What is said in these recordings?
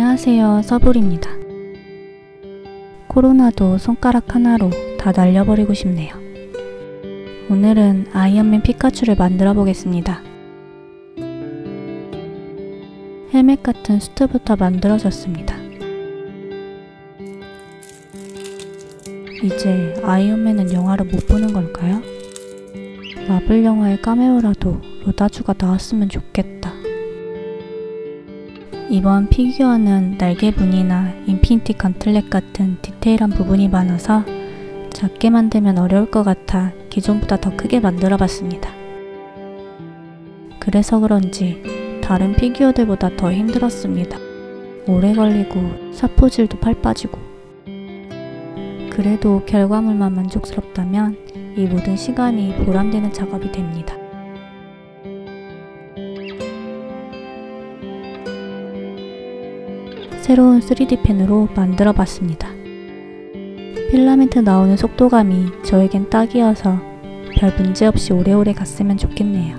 안녕하세요, 서불입니다. 코로나도 손가락 하나로 다 날려버리고 싶네요. 오늘은 아이언맨 피카츄를 만들어 보겠습니다. 헬멧 같은 수트부터 만들어졌습니다. 이제 아이언맨은 영화를 못 보는 걸까요? 마블 영화의 카메오라도 로다주가 나왔으면 좋겠다. 이번 피규어는 날개 무늬나 인피니티 건틀렛 같은 디테일한 부분이 많아서 작게 만들면 어려울 것 같아 기존보다 더 크게 만들어 봤습니다. 그래서 그런지 다른 피규어들보다 더 힘들었습니다. 오래 걸리고 사포질도 팔 빠지고. 그래도 결과물만 만족스럽다면 이 모든 시간이 보람되는 작업이 됩니다. 새로운 3D 펜으로 만들어 봤습니다. 필라멘트 나오는 속도감이 저에겐 딱이어서 별 문제 없이 오래오래 갔으면 좋겠네요.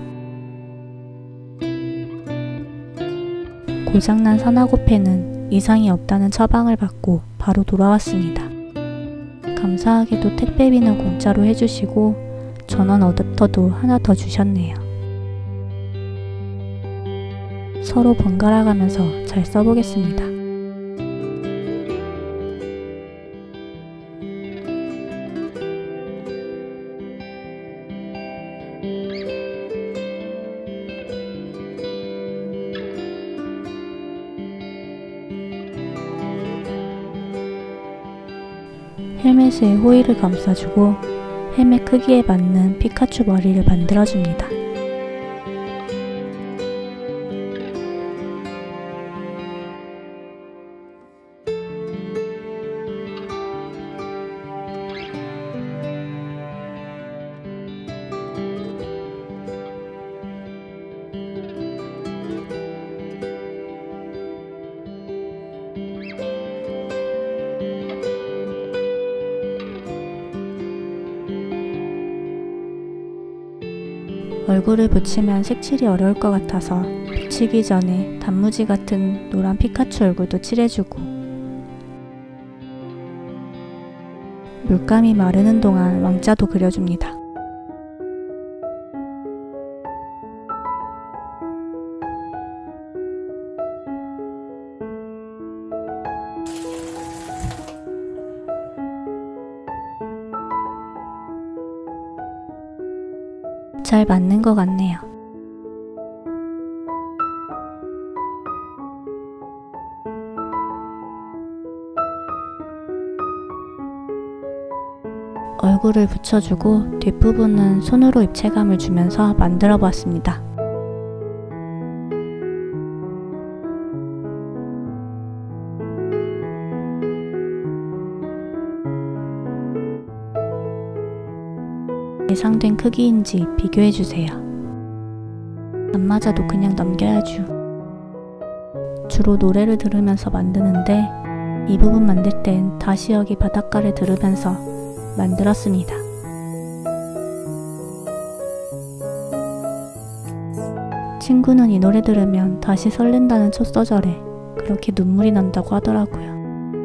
고장난 산화고펜은 이상이 없다는 처방을 받고 바로 돌아왔습니다. 감사하게도 택배비는 공짜로 해주시고 전원 어댑터도 하나 더 주셨네요. 서로 번갈아 가면서 잘 써보겠습니다. 헬멧에 호일을 감싸주고 헬멧 크기에 맞는 피카츄 머리를 만들어줍니다. 얼굴을 붙이면 색칠이 어려울 것 같아서 붙이기 전에 단무지 같은 노란 피카츄 얼굴도 칠해주고, 물감이 마르는 동안 왕자도 그려줍니다. 잘 맞는 것 같네요. 얼굴을 붙여주고 뒷부분은 손으로 입체감을 주면서 만들어 보았습니다. 예상된 크기인지 비교해주세요. 안 맞아도 그냥 넘겨야죠. 주로 노래를 들으면서 만드는데 이 부분 만들 땐 다시 여기 바닷가를 들으면서 만들었습니다. 친구는 이 노래 들으면 다시 설렌다는 첫 소절에 그렇게 눈물이 난다고 하더라고요.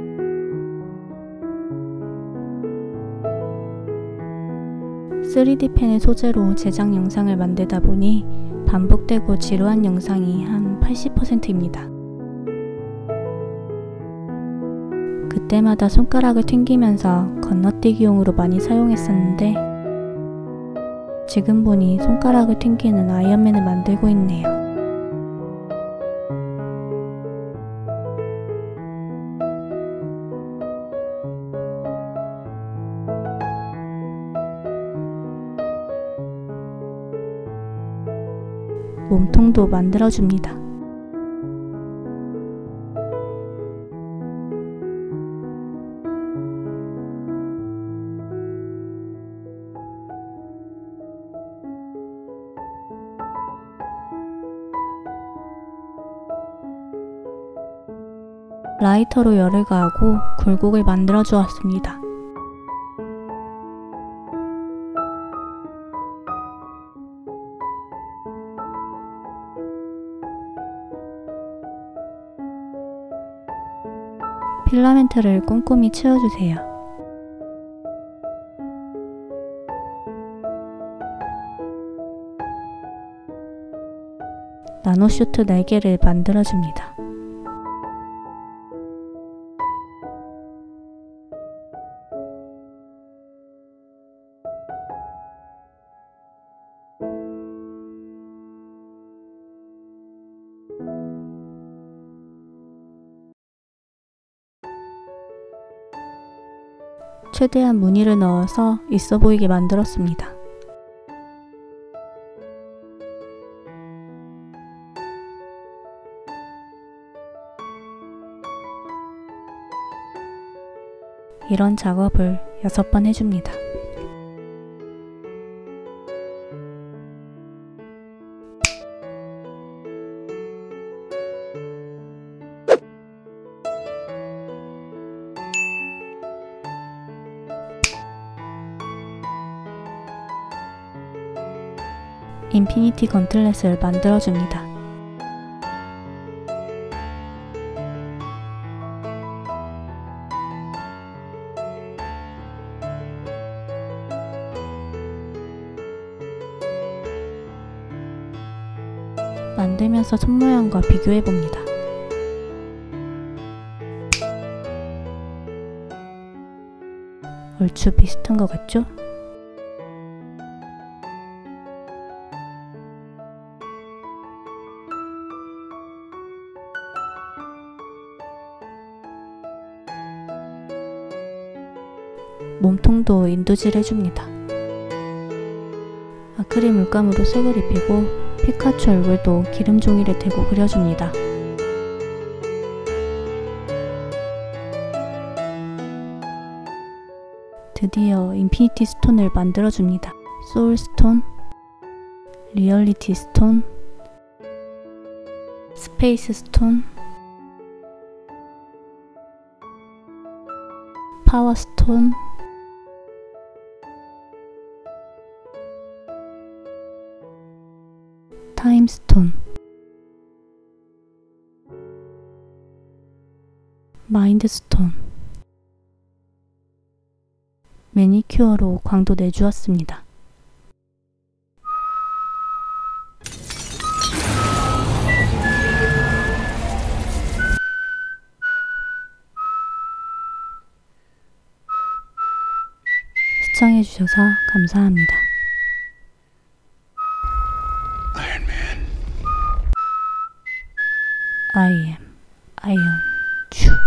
(3D) 펜의 소재로 제작 영상을 만들다 보니 반복되고 지루한 영상이 한 80%입니다. 그때마다 손가락을 튕기면서 건너뛰기용으로 많이 사용했었는데 지금 보니 손가락을 튕기는 아이언맨을 만들고 있네요. 몸통도 만들어줍니다. 라이터로 열을 가하고 굴곡을 만들어 주었습니다. 필라멘트를 꼼꼼히 채워주세요. 나노슈트 4개를 만들어줍니다. 최대한 무늬를 넣어서 있어 보이게 만들었습니다. 이런 작업을 6번 해줍니다. 인피니티 건틀렛을 만들어줍니다. 만들면서 손모양과 비교해봅니다. 얼추 비슷한 것 같죠? 몸통도 인두질 해줍니다. 아크릴 물감으로 색을 입히고 피카츄 얼굴도 기름 종이를 대고 그려줍니다. 드디어 인피니티 스톤을 만들어줍니다. 소울 스톤, 리얼리티 스톤, 스페이스 스톤, 파워 스톤, 타임스톤, 마인드스톤, 매니큐어로 광도 내주었습니다. 시청해주셔서 감사합니다. I am Iron Chu.